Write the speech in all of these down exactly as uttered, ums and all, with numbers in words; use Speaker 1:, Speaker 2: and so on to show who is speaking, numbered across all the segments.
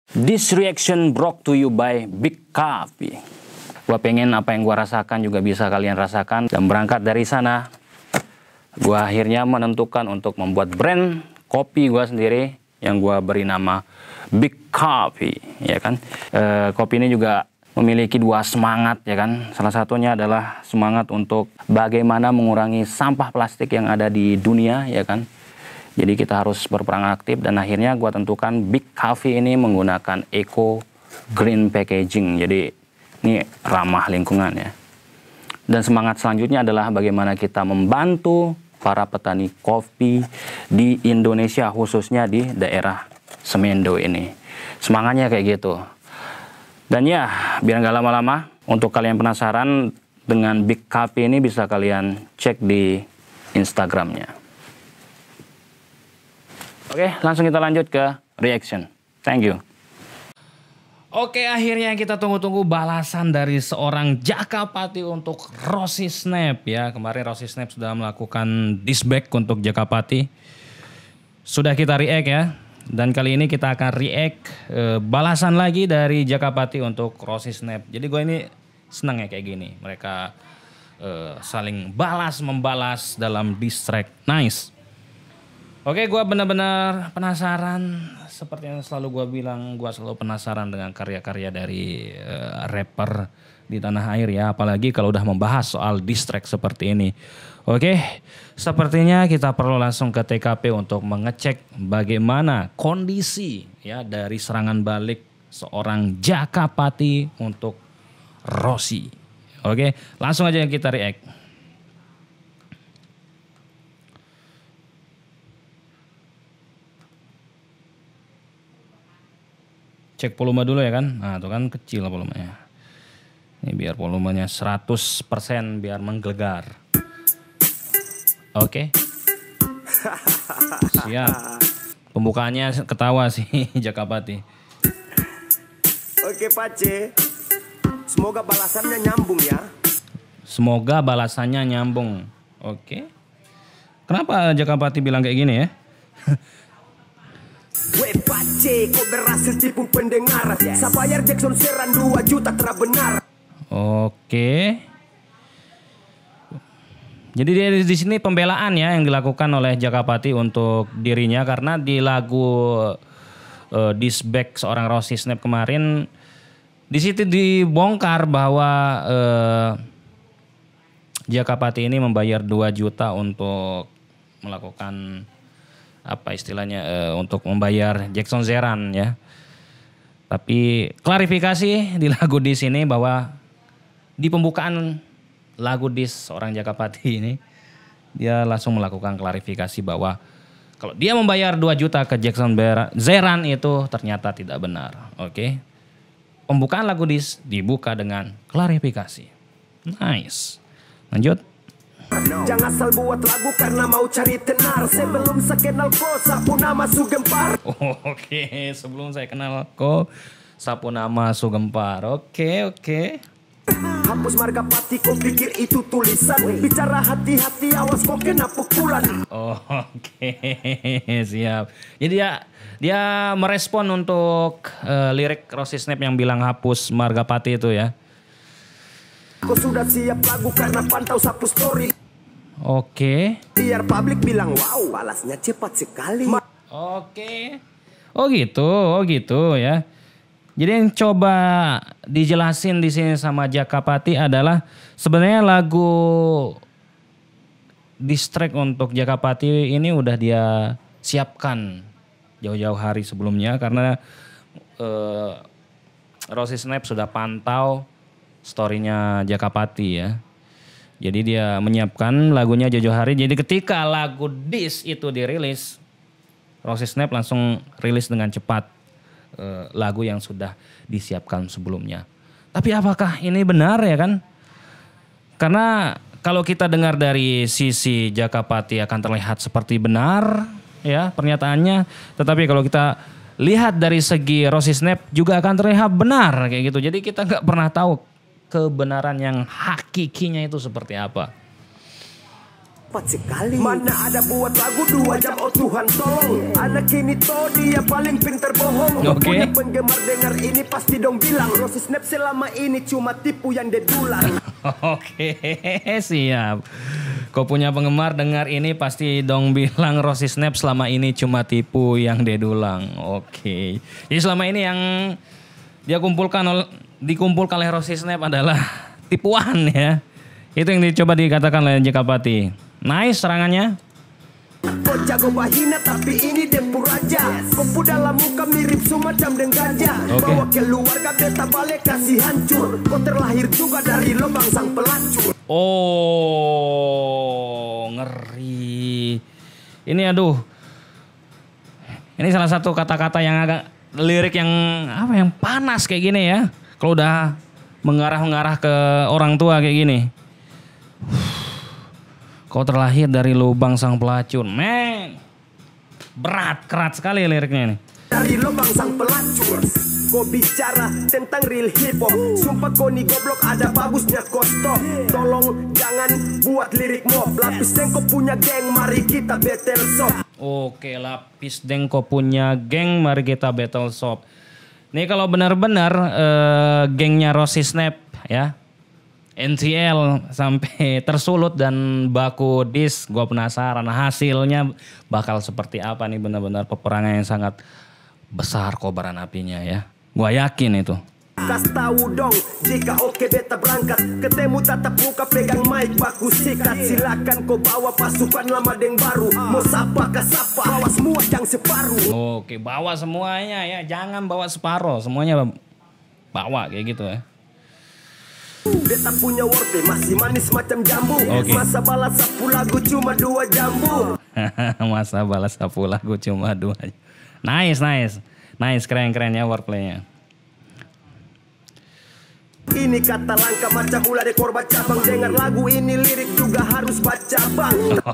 Speaker 1: This reaction brought to you by Big Coffee. Gua pengen apa yang gua rasakan juga bisa kalian rasakan. Dan berangkat dari sana, gua akhirnya menentukan untuk membuat brand kopi gua sendiri yang gua beri nama Big Coffee, ya kan. E, kopi ini juga memiliki dua semangat, ya kan. Salah satunya adalah semangat untuk bagaimana mengurangi sampah plastik yang ada di dunia, ya kan. Jadi kita harus berperan aktif dan akhirnya gua tentukan Big Coffee ini menggunakan eco green packaging. Jadi ini ramah lingkungan, ya. Dan semangat selanjutnya adalah bagaimana kita membantu para petani kopi di Indonesia, khususnya di daerah Semendo ini. Semangatnya kayak gitu. Dan ya, biar nggak lama-lama, untuk kalian penasaran dengan Big Coffee ini bisa kalian cek di Instagramnya. Oke, langsung kita lanjut ke reaction. Thank you. Oke, akhirnya kita tunggu-tunggu balasan dari seorang Jakapati untuk Rossi Snap, ya. Kemarin Rossi Snap sudah melakukan disback untuk Jakapati. Sudah kita react, ya. Dan kali ini kita akan react e, balasan lagi dari Jakapati untuk Rossi Snap. Jadi gue ini senang ya kayak gini. Mereka e, saling balas membalas dalam diss track. Nice. Oke, gue benar-benar penasaran. Seperti yang selalu gue bilang, gue selalu penasaran dengan karya-karya dari uh, rapper di tanah air, ya. Apalagi kalau udah membahas soal diss track seperti ini. Oke, sepertinya kita perlu langsung ke T K P untuk mengecek bagaimana kondisi, ya, dari serangan balik seorang Jakapati untuk Rossi. Oke, langsung aja kita react. Cek volume dulu, ya kan. Nah, itu kan kecil volumenya. Ini biar volumenya seratus persen biar menggelegar. Oke. Siap. Pembukaannya ketawa sih Jakapati.
Speaker 2: Oke, Pace. Semoga balasannya nyambung, ya.
Speaker 1: Semoga balasannya nyambung. Oke. Kenapa Jakapati bilang kayak gini, ya?
Speaker 2: Weh Pace, kok berhasil tipu pendengar. Saya bayar Jackson Seran dua juta terbenar.
Speaker 1: Oke. Jadi dia di sini pembelaan, ya, yang dilakukan oleh Jakapati untuk dirinya karena di lagu uh, Disback seorang Rossi Snap kemarin di situ dibongkar bahwa uh, Jakapati ini membayar dua juta untuk melakukan apa istilahnya uh, untuk membayar Jackson Zeran, ya. Tapi klarifikasi di lagu di sini bahwa di pembukaan lagu dis seorang Jakapati ini dia langsung melakukan klarifikasi bahwa kalau dia membayar dua juta ke Jackson Zeran itu ternyata tidak benar. Oke. Pembukaan lagu dis dibuka dengan klarifikasi. Nice. Lanjut.
Speaker 2: Jangan asal buat lagu karena mau cari tenar. Sebelum saya kenal kau, sapu nama Sugempar.
Speaker 1: Oh, oke, okay. Sebelum saya kenal kau, sapu nama Sugempar. Oke, okay, oke. Okay.
Speaker 2: Hapus marga pati, kau pikir itu tulisan. Bicara hati-hati, awas kau kena pukulan.
Speaker 1: Oh, oke, okay. Siap. Jadi dia dia merespon untuk uh, lirik Rossi Snap yang bilang hapus marga pati itu, ya.
Speaker 2: Kau sudah siap lagu karena pantau sapu story.
Speaker 1: Oke.
Speaker 2: Biar publik bilang wow, balasnya cepat sekali.
Speaker 1: Oke. Oh gitu, oh gitu, ya. Jadi yang coba dijelasin di sini sama Jakapati adalah sebenarnya lagu diss track untuk Jakapati ini udah dia siapkan jauh-jauh hari sebelumnya karena uh, Rossi Snap sudah pantau story-nya Jakapati, ya. Jadi dia menyiapkan lagunya jauh-jauh hari. Jadi ketika lagu diss itu dirilis, Rossi Snap langsung rilis dengan cepat uh, lagu yang sudah disiapkan sebelumnya. Tapi apakah ini benar, ya kan? Karena kalau kita dengar dari sisi Jakapati akan terlihat seperti benar, ya, pernyataannya. Tetapi kalau kita lihat dari segi Rossi Snap juga akan terlihat benar kayak gitu. Jadi kita nggak pernah tahu kebenaran yang hakikinya itu seperti apa.
Speaker 2: cepat sekali. Mana ada buat lagu dua jam, oh Tuhan tolong. Anak ini toh dia paling pintar bohong.
Speaker 1: Oke.
Speaker 2: Punya penggemar dengar ini pasti dong bilang Rossi Snap selama ini cuma tipu yang dedulan.
Speaker 1: Oke, siap. Kau punya penggemar dengar ini pasti dong bilang Rossi Snap selama ini cuma tipu yang dedulang. Oke. Jadi selama ini yang dia kumpulkan ol- dikumpulkan oleh Rossi Snap adalah tipuan ya. Itu yang dicoba dikatakan oleh J K Pati. Nice serangannya.
Speaker 2: Kau jago bahina tapi ini dempur aja. Kau dalam muka mirip semacam dengan gajah.
Speaker 1: Oke.
Speaker 2: Bawa keluarga beta balik kasih hancur. Kau terlahir juga dari lubang sang pelacur.
Speaker 1: Oh, ngeri. Ini aduh. Ini salah satu kata-kata yang agak lirik yang apa yang panas kayak gini ya. Kalau udah mengarah-mengarah ke orang tua kayak gini. Kau terlahir dari lubang sang pelacur. Men. Berat, kerat sekali liriknya ini.
Speaker 2: Dari lubang sang pelacur. Kau bicara tentang real hip hop. Sumpah kau nih goblok ada bagusnya kosto. Tolong jangan buat lirik mob. Lapis dan kau punya geng mari kita battle shop.
Speaker 1: Oke, Lapis Dengko punya geng, mari kita battle shop. Nih kalau benar-benar eh, gengnya Rossi Snap ya, N T L sampai tersulut dan baku dis, gue penasaran hasilnya bakal seperti apa nih, benar-benar peperangan yang sangat besar kobaran apinya ya. Gue yakin itu.
Speaker 2: Kas tahu dong, jika oke beta berangkat. Ketemu tatap muka pegang mic baku sikat. Silakan kau bawa pasukan lama deng baru. Mau sapa ke sapa, bawa semua yang separuh.
Speaker 1: Oke, bawa semuanya ya, jangan bawa separuh, semuanya bawa kayak gitu ya.
Speaker 2: Beta punya wordplay masih manis macam jambu.
Speaker 1: Oke.
Speaker 2: Masa balas sapu lagu cuma dua jambu.
Speaker 1: Masa balas sapu lagu cuma dua. Nice, nice. Nice, keren-keren ya wordplaynya.
Speaker 2: Ini kata langka macam ular di korban cabang. Dengar lagu ini lirik juga harus baca bang.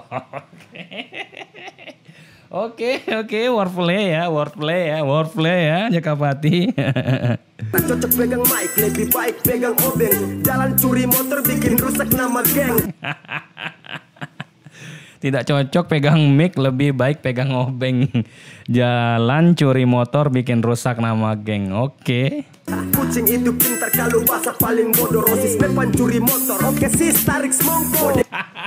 Speaker 1: Oke, oke, wordplay ya, wordplay ya, wordplay ya, J K Pati.
Speaker 2: Cocok pegang mic, lebih baik pegang obeng. Jalan curi motor bikin rusak nama geng.
Speaker 1: Tidak cocok pegang mic, lebih baik pegang obeng. Jalan curi motor bikin rusak nama geng. Oke.
Speaker 2: Kucing itu pintar kalau bahasa paling bodoh. Rossi Snap pancuri motor. Oke sis tarik semongko.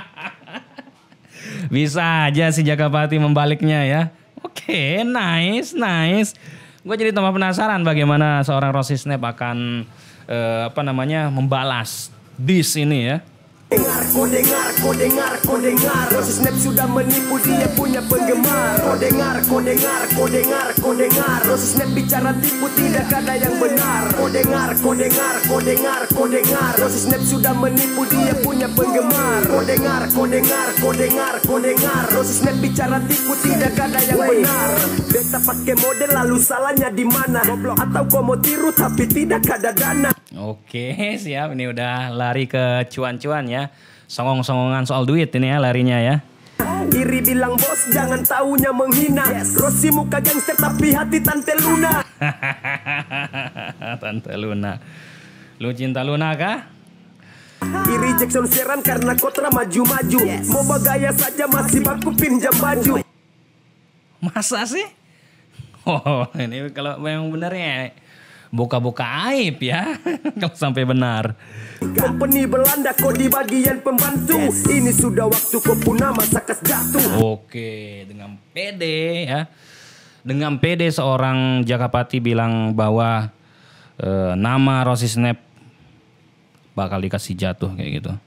Speaker 1: Bisa aja si J K Pati membaliknya ya. Oke, nice, nice. Gue jadi tambah penasaran bagaimana seorang Rossi Snap akan eh, apa namanya membalas diss ini ya.
Speaker 2: Dengar, kau dengar, kau dengar, kau dengar. Rossi Snap sudah menipu dia punya penggemar. Kau dengar, kau dengar, kau dengar, kau dengar. Rossi Snap bicara tipu tidak ada yang benar. Kau dengar, kau dengar, kau dengar, kau dengar. Rossi Snap sudah menipu dia punya penggemar. Kau dengar, kau dengar, kau dengar, kau dengar. Rossi Snap bicara tipu tidak ada yang benar. Beta pakai model lalu salahnya di mana? Atau kau mau tiru tapi tidak ada dana.
Speaker 1: Oke, siap. Ini udah lari ke cuan-cuan ya. Songong-songongan soal duit ini ya larinya ya.
Speaker 2: Iri bilang bos jangan taunya menghina. Rossi muka gangster tapi hati Tante Luna.
Speaker 1: Tante Luna. Lu cinta Luna kah?
Speaker 2: Iri Jackson Seran karena kotra maju-maju. Mau bagaya saja masih baku pinjam baju.
Speaker 1: Masa sih? Oh, ini kalau memang benernya buka-buka aib ya. Kalau sampai benar.
Speaker 2: Company Belanda kok di bagian pembantu. Ini sudah waktu kau punah masa kas jatuh.
Speaker 1: Oke, dengan pede ya. Dengan pede seorang J K Pati bilang bahwa eh, nama Rossi Snap bakal dikasih jatuh kayak gitu.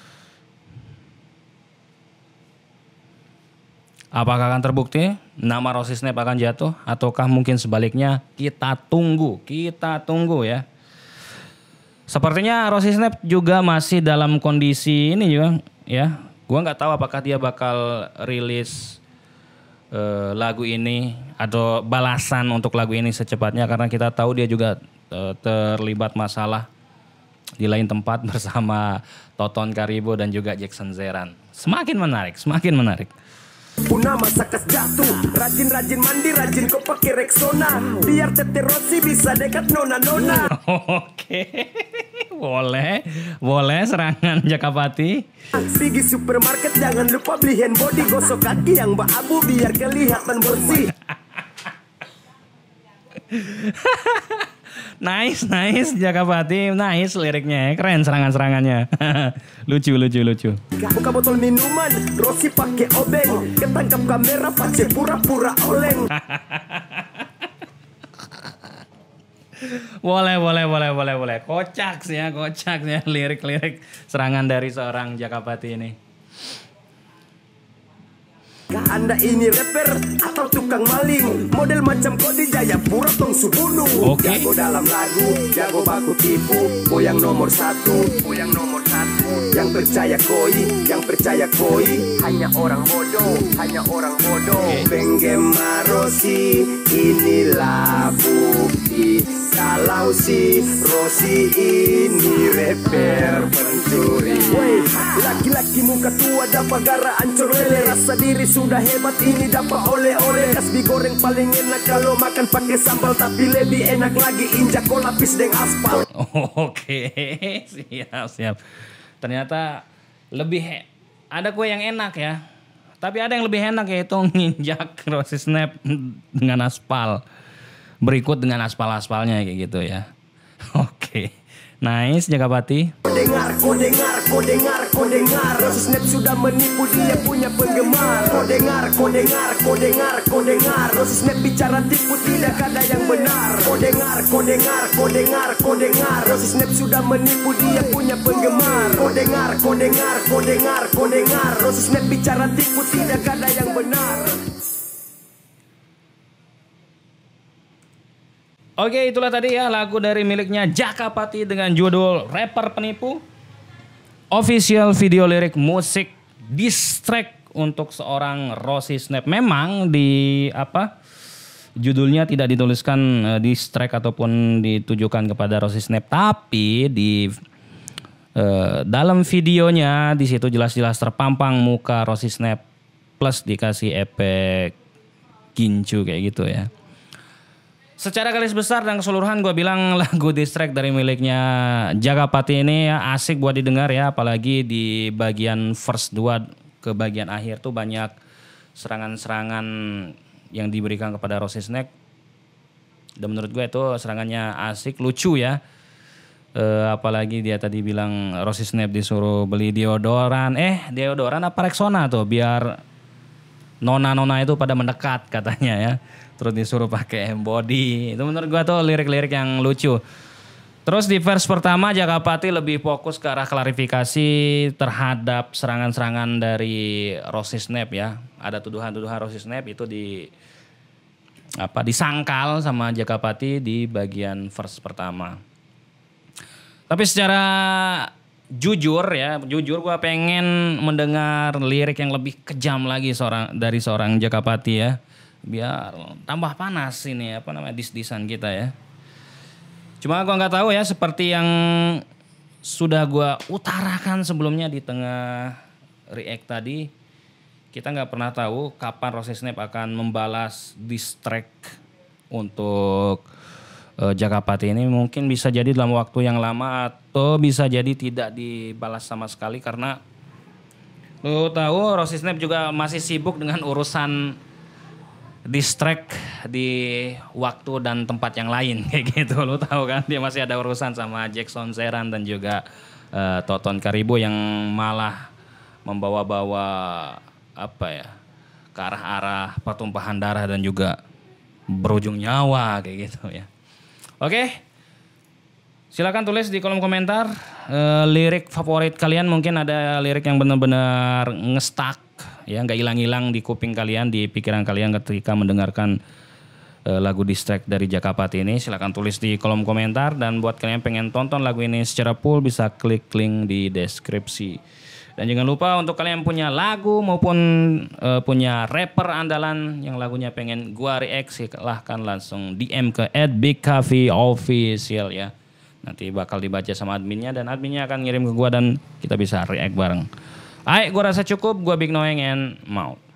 Speaker 1: Apakah akan terbukti nama Rossi Snap akan jatuh ataukah mungkin sebaliknya? Kita tunggu, kita tunggu ya. Sepertinya Rossi Snap juga masih dalam kondisi ini juga ya. Gua nggak tahu apakah dia bakal rilis uh, lagu ini atau balasan untuk lagu ini secepatnya, karena kita tahu dia juga uh, terlibat masalah di lain tempat bersama Toton Karibo dan juga Jackson Zeran. Semakin menarik, semakin menarik.
Speaker 2: Punah masa kas jatuh. Rajin-rajin mandi, rajin kau pakai Rexona. Biar Tete Rossi bisa dekat nona-nona.
Speaker 1: Oke, Boleh, boleh serangan Jakapati.
Speaker 2: Pergi supermarket jangan lupa beli hand body, gosok kaki yang berabu biar kelihatan bersih.
Speaker 1: Nice, nice Jakapati, nice liriknya, keren serangan-serangannya. Lucu, lucu, lucu.
Speaker 2: Buka botol minuman, Rossi pakai obeng, ketangkap kamera pakai pura-pura oleng.
Speaker 1: Boleh, boleh, boleh, boleh, boleh. Kocak sih ya, kocak sih ya lirik-lirik serangan dari seorang Jakapati ini.
Speaker 2: Anda ini rapper atau tukang maling, model macam Kodi Jayapura tong subunung.
Speaker 1: Oke.
Speaker 2: Jago dalam lagu, jago baku tipu, goyang nomor satu, goyang nomor satu. Yang percaya koi, yang percaya koi, hanya orang bodoh, hanya orang bodoh. Penggemar Rossi, inilah bukti kalau si Rossi ini rapper pencuri. Wey, laki-laki muka tua dapat gara ancur lele, rasa diri sudah hebat ini dapat oleh-oleh. Kasbi goreng paling enak kalau makan pakai sambal, tapi lebih enak lagi injak kol lapis deng aspal.
Speaker 1: Oke, siap, siap. Ternyata lebih he- ada kue yang enak ya. Tapi ada yang lebih enak yaitu nginjak Rossi Snap dengan aspal. Berikut dengan aspal-aspalnya kayak gitu ya. Oke. Nice Jakapati.
Speaker 2: Kau dengar, kau dengar, kau dengar, kau dengar, Rossi Snap sudah menipu, dia punya penggemar. Kau dengar, kau dengar, kau dengar, kau dengar, Rossi Snap bicara tipu, tidak ada yang benar. Kau dengar, kau dengar, kau dengar, kau dengar, Rossi Snap sudah menipu, dia punya penggemar. Kau dengar, kau dengar, kau dengar, kau dengar, Rossi Snap bicara tipu, tidak ada yang benar.
Speaker 1: Oke, itulah tadi ya lagu dari miliknya Jakapati dengan judul Rapper Penipu. Official video lirik musik diss track untuk seorang Rossi Snap. Memang di apa judulnya tidak dituliskan uh, diss track ataupun ditujukan kepada Rossi Snap, tapi di uh, dalam videonya di situ jelas-jelas terpampang muka Rossi Snap plus dikasih efek gincu kayak gitu ya. Secara garis besar dan keseluruhan gue bilang lagu diss track dari miliknya Jakapati ini ya, asik buat didengar ya. Apalagi di bagian verse dua ke bagian akhir tuh banyak serangan-serangan yang diberikan kepada Rossi Snap. Dan menurut gue itu serangannya asik, lucu ya. E, apalagi dia tadi bilang Rossi Snap disuruh beli deodoran. Eh deodoran apa Rexona tuh biar nona-nona itu pada mendekat katanya ya. Terus disuruh pakai embody. Itu menurut gua tuh lirik-lirik yang lucu. Terus di verse pertama Jakapati lebih fokus ke arah klarifikasi terhadap serangan-serangan dari Rossi Snap ya. Ada tuduhan-tuduhan Rossi Snap itu di apa disangkal sama Jakapati di bagian verse pertama. Tapi secara jujur ya, jujur gua pengen mendengar lirik yang lebih kejam lagi seorang dari seorang Jakapati ya. Biar tambah panas ini apa namanya dis-disan kita ya. Cuma gua nggak tahu ya, seperti yang sudah gua utarakan sebelumnya di tengah react tadi, kita nggak pernah tahu kapan Rossi Snap akan membalas diss track untuk uh, Jakapati ini. Mungkin bisa jadi dalam waktu yang lama atau bisa jadi tidak dibalas sama sekali, karena lu tahu Rossi Snap juga masih sibuk dengan urusan diss track di waktu dan tempat yang lain kayak gitu. Lu tahu kan dia masih ada urusan sama Jackson Zeran dan juga uh, Toton Karibo yang malah membawa-bawa apa ya ke arah-arah pertumpahan darah dan juga berujung nyawa kayak gitu ya. Oke, silakan tulis di kolom komentar uh, lirik favorit kalian. Mungkin ada lirik yang benar-benar ngestak ya, nggak hilang-hilang di kuping kalian, di pikiran kalian ketika mendengarkan uh, lagu diss track dari Jakapati ini. Silakan tulis di kolom komentar, dan buat kalian yang pengen tonton lagu ini secara full bisa klik link di deskripsi. Dan jangan lupa untuk kalian yang punya lagu maupun uh, punya rapper andalan yang lagunya pengen gua react, silahkan langsung D M ke at big cafe official ya. Nanti bakal dibaca sama adminnya, dan adminnya akan ngirim ke gua dan kita bisa react bareng. Ayo, gua rasa cukup. Gua Big Noeng and mau.